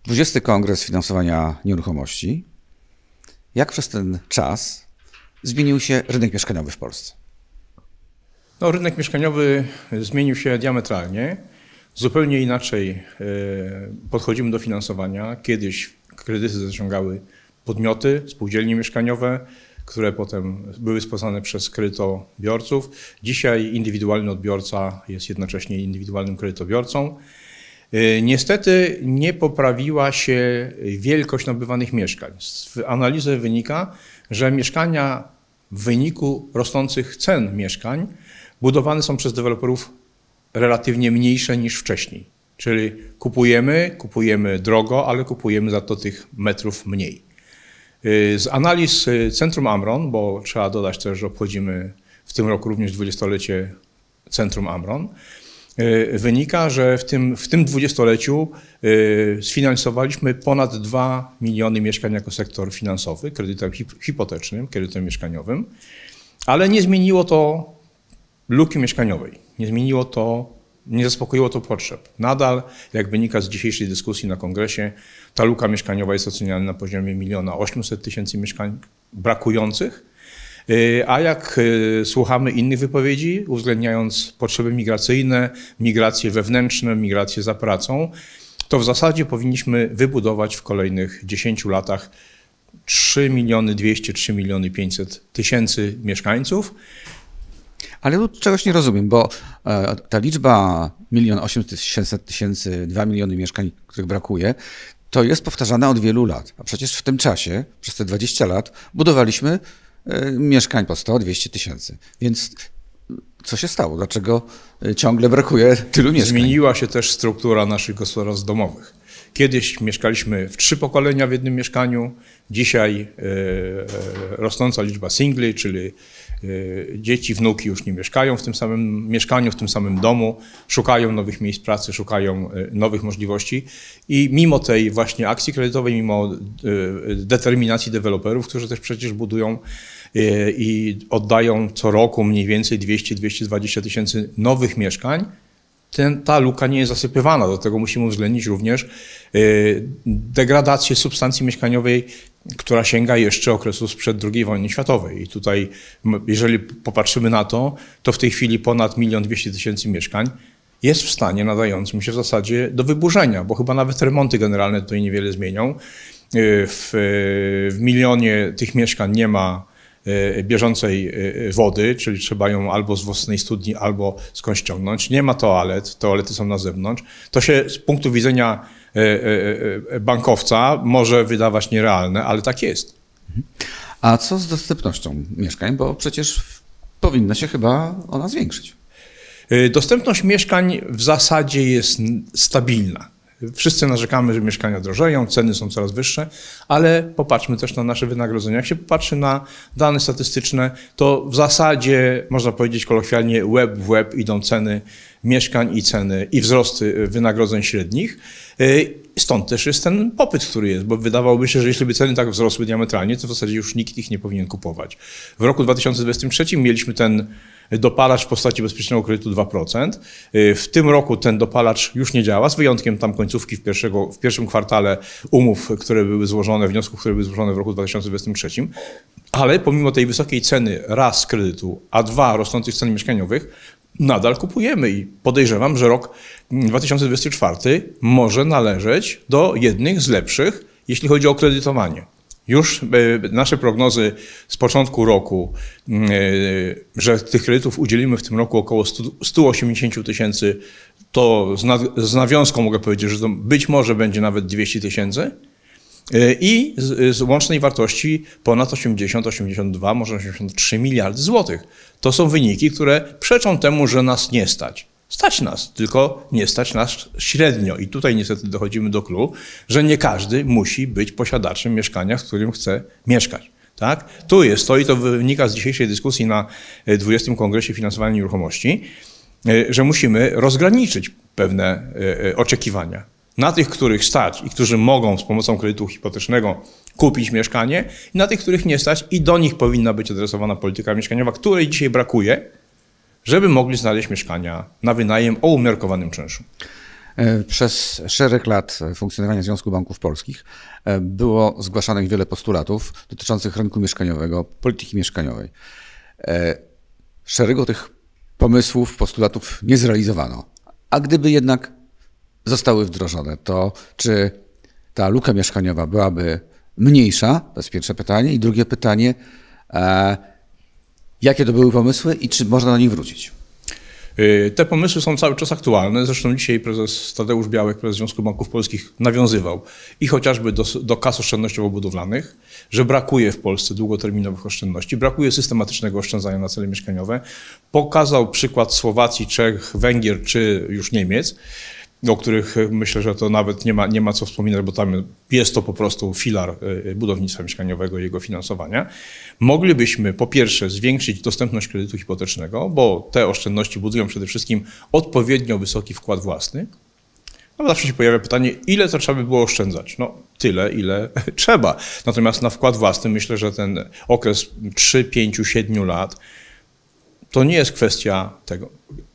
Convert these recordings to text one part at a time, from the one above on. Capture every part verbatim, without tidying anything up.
dwudziesty Kongres Finansowania Nieruchomości. Jak przez ten czas zmienił się rynek mieszkaniowy w Polsce? No, rynek mieszkaniowy zmienił się diametralnie. Zupełnie inaczej podchodzimy do finansowania. Kiedyś kredyty zaciągały podmioty, spółdzielnie mieszkaniowe, które potem były spłacane przez kredytobiorców. Dzisiaj indywidualny odbiorca jest jednocześnie indywidualnym kredytobiorcą. Niestety nie poprawiła się wielkość nabywanych mieszkań. Z analizy wynika, że mieszkania w wyniku rosnących cen mieszkań budowane są przez deweloperów relatywnie mniejsze niż wcześniej. Czyli kupujemy, kupujemy drogo, ale kupujemy za to tych metrów mniej. Z analiz Centrum Amron, bo trzeba dodać też, że obchodzimy w tym roku również dwudziestolecie Centrum Amron, wynika, że w tym, w tym dwudziestoleciu sfinansowaliśmy ponad dwa miliony mieszkań jako sektor finansowy, kredytem hipotecznym, kredytem mieszkaniowym, ale nie zmieniło to luki mieszkaniowej, nie zmieniło to, nie zaspokoiło to potrzeb. Nadal, jak wynika z dzisiejszej dyskusji na kongresie, ta luka mieszkaniowa jest oceniana na poziomie miliona osiemset tysięcy mieszkań brakujących, a jak słuchamy innych wypowiedzi, uwzględniając potrzeby migracyjne, migracje wewnętrzne, migracje za pracą, to w zasadzie powinniśmy wybudować w kolejnych dziesięciu latach trzy miliony dwieście, trzy miliony pięćset tysięcy mieszkańców. Ale tu czegoś nie rozumiem, bo ta liczba milion osiemset tysięcy, dwa miliony mieszkań, których brakuje, to jest powtarzana od wielu lat. A przecież w tym czasie, przez te dwadzieścia lat, budowaliśmy mieszkań po sto, dwieście tysięcy. Więc co się stało? Dlaczego ciągle brakuje tylu mieszkań? Zmieniła się też struktura naszych gospodarstw domowych. Kiedyś mieszkaliśmy w trzy pokolenia w jednym mieszkaniu. Dzisiaj rosnąca liczba singli, czyli dzieci, wnuki już nie mieszkają w tym samym mieszkaniu, w tym samym domu, szukają nowych miejsc pracy, szukają nowych możliwości i mimo tej właśnie akcji kredytowej, mimo determinacji deweloperów, którzy też przecież budują i oddają co roku mniej więcej dwieście do dwustu dwudziestu tysięcy nowych mieszkań, ten, ta luka nie jest zasypywana. Do tego musimy uwzględnić również degradację substancji mieszkaniowej, która sięga jeszcze okresu sprzed drugiej wojny światowej. I tutaj, jeżeli popatrzymy na to, to w tej chwili ponad milion dwieście tysięcy mieszkań jest w stanie nadającym się w zasadzie do wyburzenia, bo chyba nawet remonty generalne tutaj niewiele zmienią. W, w milionie tych mieszkań nie ma bieżącej wody, czyli trzeba ją albo z własnej studni, albo skądś ściągnąć. Nie ma toalet, toalety są na zewnątrz. To się z punktu widzenia bankowca może wydawać nierealne, ale tak jest. A co z dostępnością mieszkań? Bo przecież powinna się chyba ona zwiększyć. Dostępność mieszkań w zasadzie jest stabilna. Wszyscy narzekamy, że mieszkania drożeją, ceny są coraz wyższe, ale popatrzmy też na nasze wynagrodzenia. Jak się popatrzy na dane statystyczne, to w zasadzie, można powiedzieć kolokwialnie, łeb w łeb idą ceny mieszkań i ceny i wzrosty wynagrodzeń średnich. Stąd też jest ten popyt, który jest, bo wydawałoby się, że jeśli by ceny tak wzrosły diametralnie, to w zasadzie już nikt ich nie powinien kupować. W roku dwa tysiące dwudziestym trzecim mieliśmy ten dopalacz w postaci bezpiecznego kredytu dwa procent. W tym roku ten dopalacz już nie działa, z wyjątkiem tam końcówki w, pierwszego, w pierwszym kwartale umów, które były złożone, wniosków, które były złożone w roku dwa tysiące dwudziestym trzecim. Ale pomimo tej wysokiej ceny raz kredytu, a dwa rosnących cen mieszkaniowych, nadal kupujemy i podejrzewam, że rok dwa tysiące dwudziesty czwarty może należeć do jednych z lepszych, jeśli chodzi o kredytowanie. Już nasze prognozy z początku roku, że tych kredytów udzielimy w tym roku około sto osiemdziesiąt tysięcy, to z nawiązką mogę powiedzieć, że to być może będzie nawet dwieście tysięcy i z, z łącznej wartości ponad osiemdziesiąt, osiemdziesiąt dwa, może osiemdziesiąt trzy miliardy złotych. To są wyniki, które przeczą temu, że nas nie stać. Stać nas, tylko nie stać nas średnio. I tutaj niestety dochodzimy do clou, że nie każdy musi być posiadaczem mieszkania, w którym chce mieszkać. Tak? Tu jest to i to wynika z dzisiejszej dyskusji na dwudziestym Kongresie Finansowania Nieruchomości, że musimy rozgraniczyć pewne oczekiwania. Na tych, których stać i którzy mogą z pomocą kredytu hipotecznego kupić mieszkanie, i na tych, których nie stać, i do nich powinna być adresowana polityka mieszkaniowa, której dzisiaj brakuje, żeby mogli znaleźć mieszkania na wynajem o umiarkowanym czynszu. Przez szereg lat funkcjonowania Związku Banków Polskich było zgłaszanych wiele postulatów dotyczących rynku mieszkaniowego, polityki mieszkaniowej. Szeregu tych pomysłów, postulatów nie zrealizowano. A gdyby jednak zostały wdrożone, to czy ta luka mieszkaniowa byłaby mniejsza? To jest pierwsze pytanie. I drugie pytanie, jakie to były pomysły i czy można do nich wrócić? Te pomysły są cały czas aktualne. Zresztą dzisiaj prezes Tadeusz Białek, prezes Związku Banków Polskich, nawiązywał i chociażby do, do kas oszczędnościowo-budowlanych, że brakuje w Polsce długoterminowych oszczędności, brakuje systematycznego oszczędzania na cele mieszkaniowe. Pokazał przykład Słowacji, Czech, Węgier czy już Niemiec, o których myślę, że to nawet nie ma, nie ma co wspominać, bo tam jest to po prostu filar budownictwa mieszkaniowego i jego finansowania. Moglibyśmy po pierwsze zwiększyć dostępność kredytu hipotecznego, bo te oszczędności budują przede wszystkim odpowiednio wysoki wkład własny. No zawsze się pojawia pytanie, ile to trzeba by było oszczędzać? No tyle, ile trzeba. Natomiast na wkład własny myślę, że ten okres trzy, pięć, siedem lat to nie jest kwestia tego.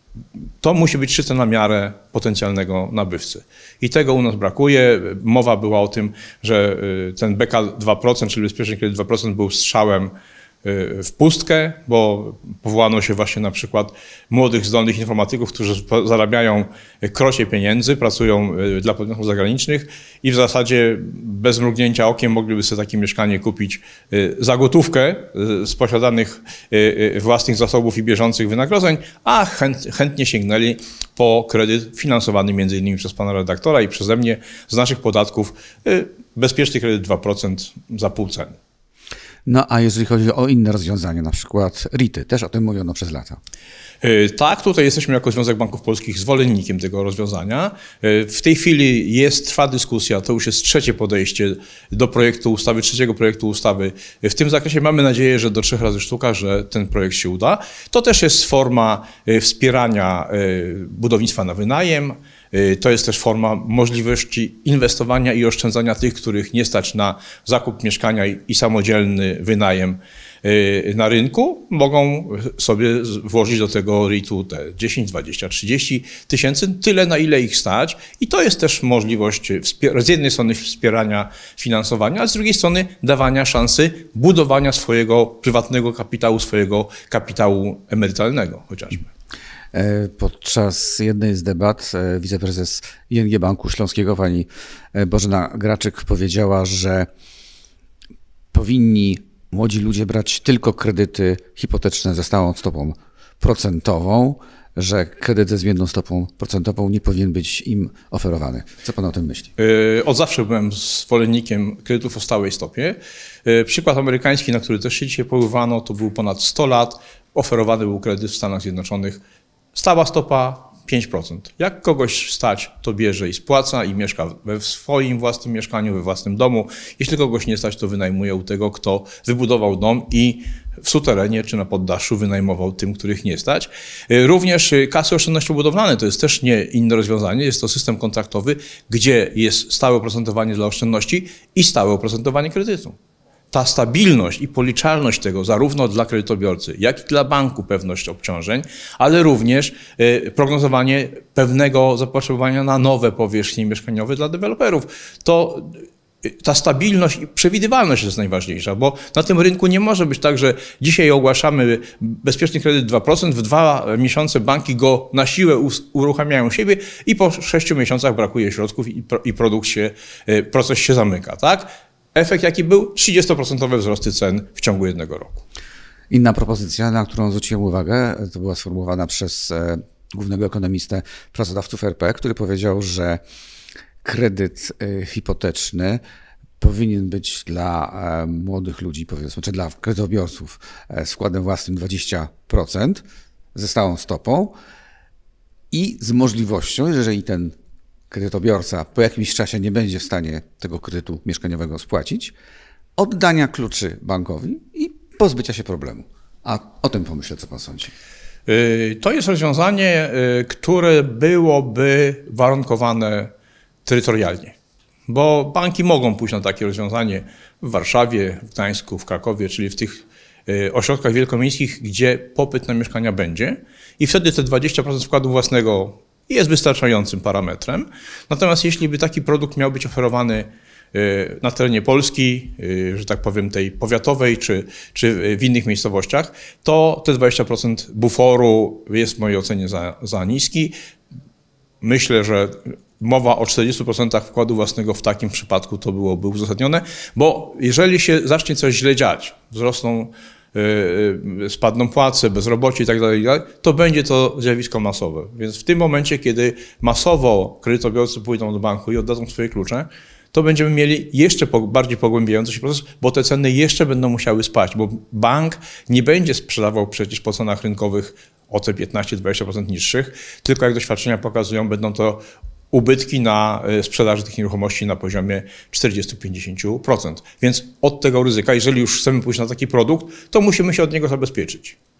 To musi być szyte na miarę potencjalnego nabywcy. I tego u nas brakuje. Mowa była o tym, że ten B K dwa procent, czyli bezpieczny kredyt dwa procent był strzałem w pustkę, bo powołano się właśnie na przykład młodych, zdolnych informatyków, którzy zarabiają krocie pieniędzy, pracują dla podmiotów zagranicznych i w zasadzie bez mrugnięcia okiem mogliby sobie takie mieszkanie kupić za gotówkę z posiadanych własnych zasobów i bieżących wynagrodzeń, a chęt, chętnie sięgnęli po kredyt finansowany między innymi przez pana redaktora i przeze mnie z naszych podatków, bezpieczny kredyt dwa procent za pół ceny. No a jeżeli chodzi o inne rozwiązania, na przykład RIT-y, też o tym mówiono przez lata. Tak, tutaj jesteśmy jako Związek Banków Polskich zwolennikiem tego rozwiązania. W tej chwili jest, trwa dyskusja, to już jest trzecie podejście do projektu ustawy, trzeciego projektu ustawy. W tym zakresie mamy nadzieję, że do trzech razy sztuka, że ten projekt się uda. To też jest forma wspierania budownictwa na wynajem. To jest też forma możliwości inwestowania i oszczędzania tych, których nie stać na zakup mieszkania i samodzielny wynajem na rynku, mogą sobie włożyć do tego RIT-u te dziesięć, dwadzieścia, trzydzieści tysięcy, tyle na ile ich stać. I to jest też możliwość z jednej strony wspierania finansowania, a z drugiej strony dawania szansy budowania swojego prywatnego kapitału, swojego kapitału emerytalnego chociażby. Podczas jednej z debat wiceprezes I N G Banku Śląskiego, pani Bożena Graczyk, powiedziała, że powinni młodzi ludzie brać tylko kredyty hipoteczne ze stałą stopą procentową, że kredyt ze zmienną stopą procentową nie powinien być im oferowany. Co pan o tym myśli? Od zawsze byłem zwolennikiem kredytów o stałej stopie. Przykład amerykański, na który też się dzisiaj powoływano, to był ponad sto lat. Oferowany był kredyt w Stanach Zjednoczonych. Stała stopa pięć procent. Jak kogoś stać, to bierze i spłaca i mieszka we swoim własnym mieszkaniu, we własnym domu. Jeśli kogoś nie stać, to wynajmuje u tego, kto wybudował dom i w suterenie czy na poddaszu wynajmował tym, których nie stać. Również kasy oszczędnościowo-budowlane to jest też nie inne rozwiązanie. Jest to system kontraktowy, gdzie jest stałe oprocentowanie dla oszczędności i stałe oprocentowanie kredytu. Ta stabilność i policzalność tego zarówno dla kredytobiorcy, jak i dla banku pewność obciążeń, ale również prognozowanie pewnego zapotrzebowania na nowe powierzchnie mieszkaniowe dla deweloperów. To ta stabilność i przewidywalność jest najważniejsza, bo na tym rynku nie może być tak, że dzisiaj ogłaszamy bezpieczny kredyt dwa procent, w dwa miesiące banki go na siłę uruchamiają siebie i po sześciu miesiącach brakuje środków i produkt się, proces się zamyka, tak? Efekt jaki był? trzydziestoprocentowe wzrosty cen w ciągu jednego roku. Inna propozycja, na którą zwróciłem uwagę, to była sformułowana przez głównego ekonomistę pracodawców R P, który powiedział, że kredyt hipoteczny powinien być dla młodych ludzi, powiedzmy, czy dla kredytobiorców z wkładem własnym dwadzieścia procent ze stałą stopą i z możliwością, jeżeli ten kredytobiorca po jakimś czasie nie będzie w stanie tego kredytu mieszkaniowego spłacić, oddania kluczy bankowi i pozbycia się problemu. A o tym pomyślę, co pan sądzi. To jest rozwiązanie, które byłoby warunkowane terytorialnie, bo banki mogą pójść na takie rozwiązanie w Warszawie, w Gdańsku, w Krakowie, czyli w tych ośrodkach wielkomiejskich, gdzie popyt na mieszkania będzie i wtedy te dwadzieścia procent wkładu własnego i jest wystarczającym parametrem. Natomiast jeśli by taki produkt miał być oferowany na terenie Polski, że tak powiem tej powiatowej czy, czy w innych miejscowościach, to te dwadzieścia procent buforu jest w mojej ocenie za, za niski. Myślę, że mowa o czterdziestu procentach wkładu własnego w takim przypadku to byłoby uzasadnione, bo jeżeli się zacznie coś źle dziać, wzrosną, yy, spadną płace, bezrobocie i tak dalej, to będzie to zjawisko masowe. Więc w tym momencie, kiedy masowo kredytobiorcy pójdą do banku i oddadzą swoje klucze, to będziemy mieli jeszcze bardziej pogłębiający się proces, bo te ceny jeszcze będą musiały spaść, bo bank nie będzie sprzedawał przecież po cenach rynkowych o te piętnaście do dwudziestu procent niższych, tylko jak doświadczenia pokazują, będą to ubytki na sprzedaży tych nieruchomości na poziomie czterdziestu do pięćdziesięciu procent. Więc od tego ryzyka, jeżeli już chcemy pójść na taki produkt, to musimy się od niego zabezpieczyć.